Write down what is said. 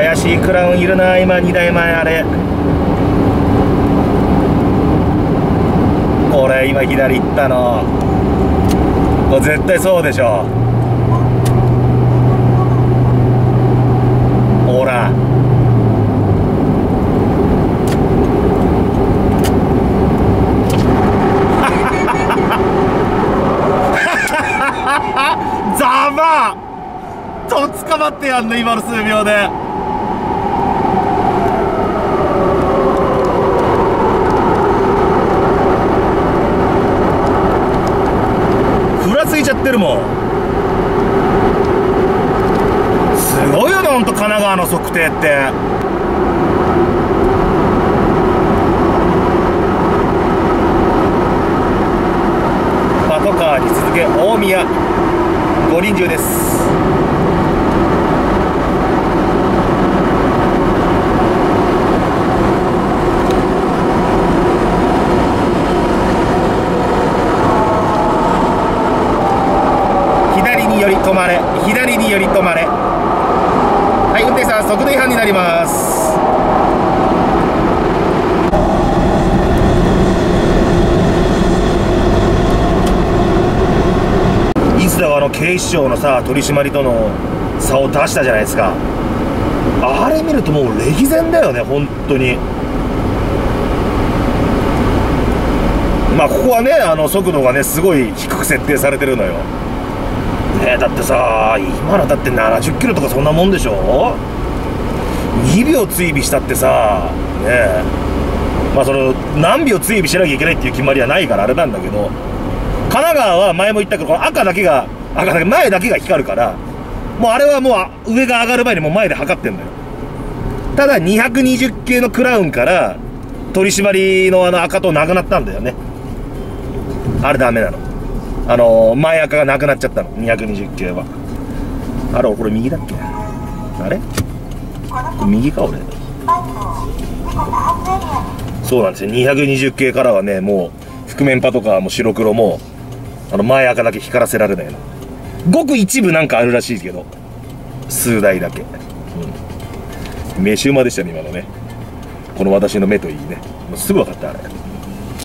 怪しいクラウンいるな。今2台前あれ。これ今左行ったの。これ絶対そうでしょ。ほら。ざまと捕まってやんの今の数秒で。ふらついちゃってるもん。すごいよなほんと神奈川の測定って。パトカーに続け大宮五輪中です。左により止まれ、左により止まれ。はい、運転手さん速度違反になります。いつだか警視庁のさ取り締まりとの差を出したじゃないですか。あれ見るともう歴然だよね本当に。まあここはね速度がねすごい低く設定されてるのよ。ね、だってさ今のだって70キロとかそんなもんでしょ。2秒追尾したってさね。まあその何秒追尾しなきゃいけないっていう決まりはないからあれなんだけど、神奈川は前も言ったけどこの赤だけ前だけが光るから、もうあれはもう上が上がる前にもう前で測ってんだよ。ただ220系のクラウンから取り締まりの赤となくなったんだよね。あれダメなの。前赤がなくなっちゃったの220系は。あれこれ右だっけ。あれこれ右か俺。そうなんですよ。220系からはねもう覆面パトカーも白黒も前赤だけ光らせられないの。ごく一部なんかあるらしいけど数台だけ。飯馬でしたね今のね。この私の目といいね。もうすぐ分かったあれ。